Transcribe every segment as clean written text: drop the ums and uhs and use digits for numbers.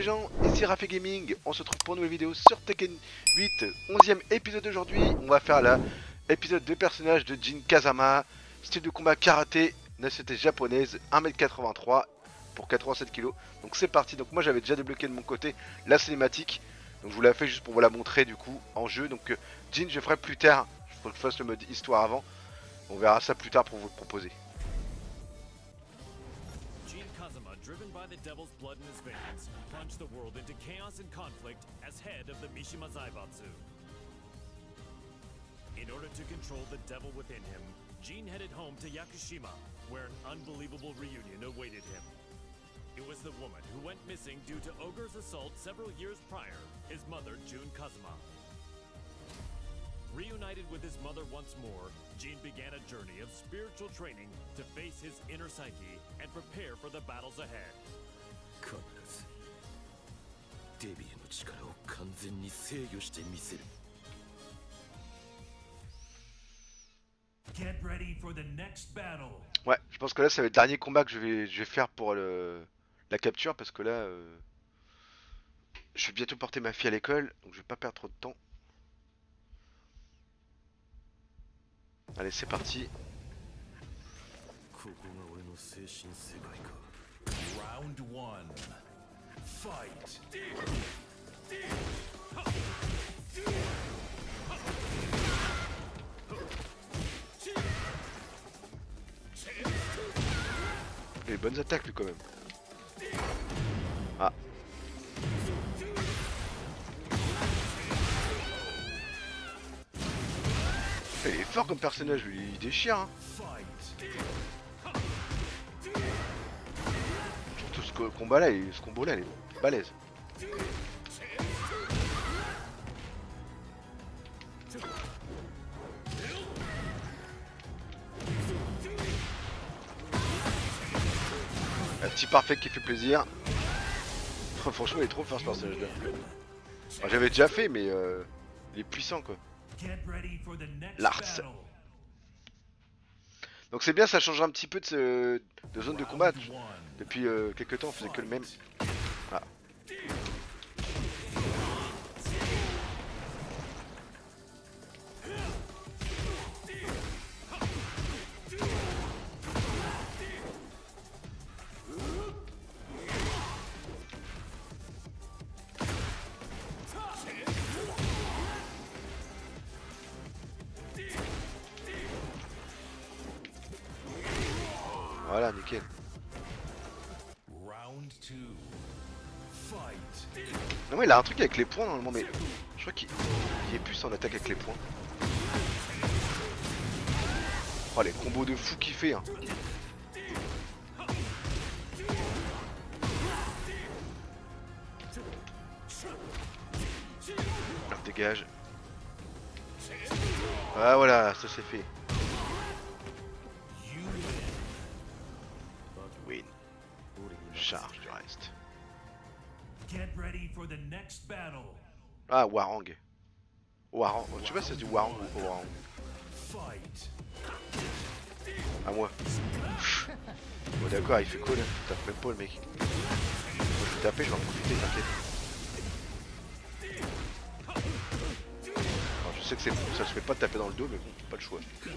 gens, ici Rafi Gaming, on se retrouve pour une nouvelle vidéo sur Tekken 8, 11e épisode d'aujourd'hui. On va faire l'épisode de personnage de Jin Kazama, style de combat karaté, nationalité japonaise, 1m83 pour 87 kg. Donc c'est parti, donc moi j'avais déjà débloqué de mon côté la cinématique, donc je vous la fais juste pour vous la montrer du coup en jeu. Donc Jin je ferai plus tard, il faut que je fasse le mode histoire avant, on verra ça plus tard pour vous le proposer. Driven by the devil's blood in his veins, plunged the world into chaos and conflict as head of the Mishima Zaibatsu. In order to control the devil within him, Jin headed home to Yakushima, where an unbelievable reunion awaited him. It was the woman who went missing due to Ogre's assault several years prior, his mother, Jun Kazuma. Reunited with his mother once more, Jin began a journey of spiritual training to face his inner psyche and prepare for the battles ahead. Get ready for the next battle. Ouais, je pense que là c'est le dernier combat que je vais faire pour la capture, parce que là je vais bientôt porter ma fille à l'école, donc je vais pas perdre trop de temps. Allez, c'est parti. Round 1. Fight. Les bonnes attaques lui quand même. Ah. Il est fort comme personnage, lui, il déchire hein. Surtout ce combat là, ce combo là, il est balèze. Un petit parfait qui fait plaisir. Franchement il est trop fort ce personnage là. Enfin, j'avais déjà fait mais il est puissant quoi. Lars. Donc c'est bien, ça change un petit peu de zone de combat. Depuis quelques temps on faisait que le même. Ah. Voilà, nickel. Non mais il a un truc avec les points normalement, mais je crois qu'il est plus en attaque avec les points. Oh les combos de fou qu'il fait hein. Alors, dégage. Ah voilà, ça c'est fait. Win. Charge du reste. Ah, Warang. Warang. Je sais pas si ça se dit Warang ou pas Warang. À moi. Bon d'accord, il fait cool, hein. Tape même pas le mec. Moi, je vais taper, je vais en profiter, t'inquiète. Alors, je sais que ça se fait pas de taper dans le dos, mais bon, pas le choix.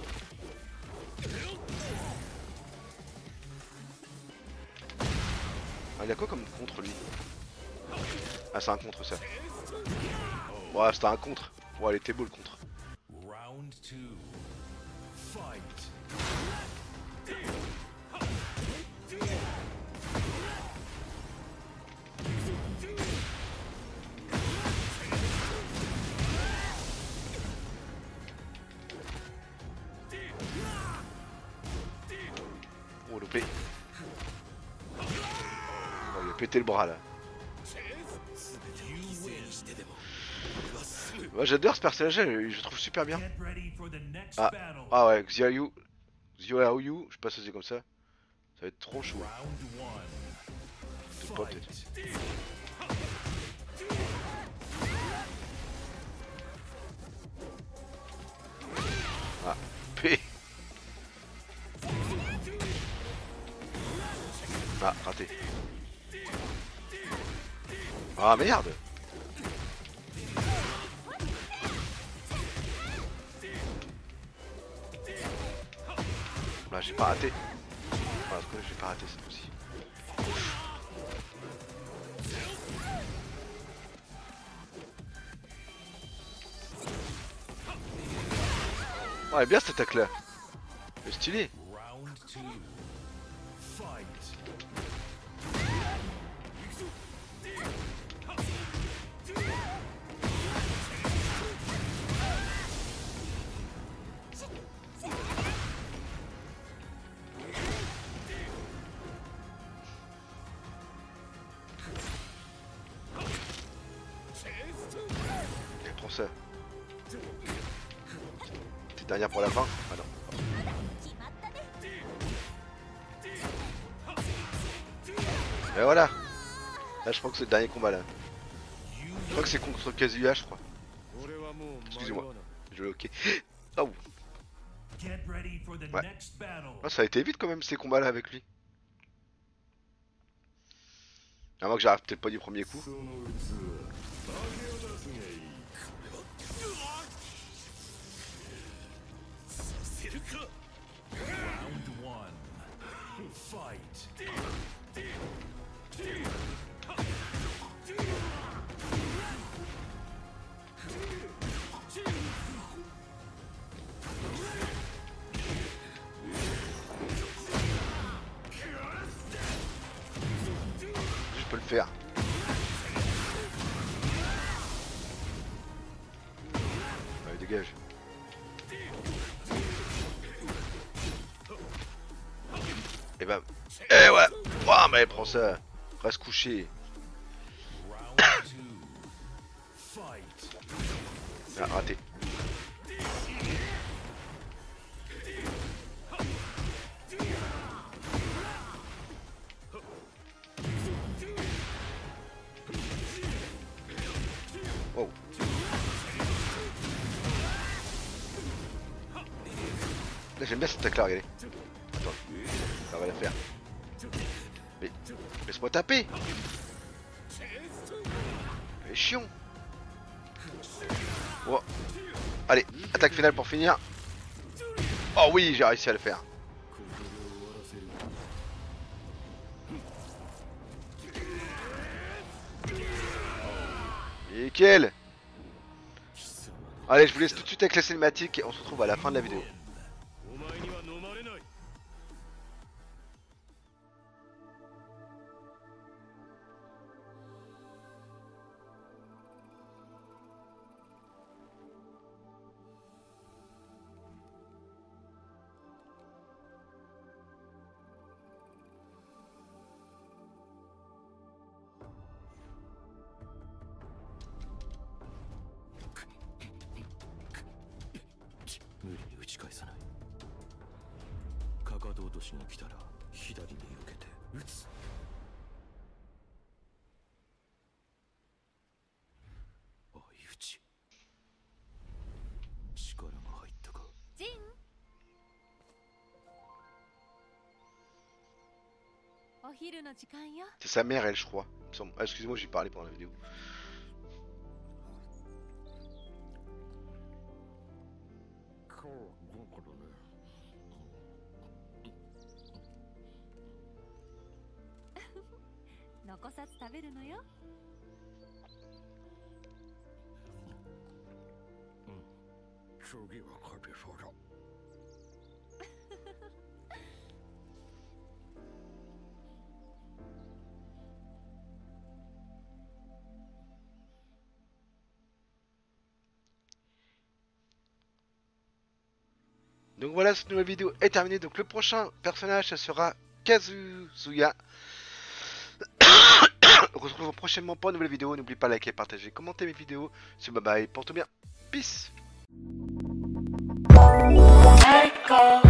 Ah, il a quoi comme contre lui? Ah c'est un contre ça. Ouais c'était un contre. Ouais elle était beau le contre. Round 2. Fight. Oh loupé. Oh, il a pété le bras là. Ouais, j'adore ce personnage là, je le trouve super bien. Ah ouais, Xiaoyu, je sais pas si c'est comme ça. Ça va être trop chaud. Peut-être pas peut-être. Ah, P. Ah, raté. Ah merde. Là j'ai pas raté. Voilà, ce que j'ai pas raté cette fois-ci. Ouais, bien cette attaque là. C'est stylé. Round 2. Fight. Et prends ça. Petite dernière pour la fin. Ah non. Et voilà. Là je crois que c'est le dernier combat là. Je crois que c'est contre Kazuya je crois. Excusez-moi. Je l'ai ok. Oh. Get ready for the Ouais. next battle. Oh, ça a été vite quand même ces combats là avec lui. À moins que j'arrive peut-être pas du premier coup. Round 1. Fight. Je peux le faire. Allez dégage. Et bam. Eh ouais. Ouah mais prends ça. Reste couché. Round 2. Fight. Ah, raté. Oh. Là j'aime bien cette attaque là, regardez. Attends, ça va la faire. Mais laisse-moi taper. Elle est chiant. Oh. Allez, attaque finale pour finir. Oh oui, j'ai réussi à le faire. Nickel. Allez, je vous laisse tout de suite avec la cinématique et on se retrouve à la fin de la vidéo. C'est sa mère, elle, je crois. Ah, excusez-moi, j'ai parlé pendant la vidéo. Donc voilà, cette nouvelle vidéo est terminée. Donc le prochain personnage, ça sera Kazuya. On se retrouve prochainement pour une nouvelle vidéo. N'oubliez pas de liker, partager, commenter mes vidéos. C'est bye bye, porte bien. Peace. Let go.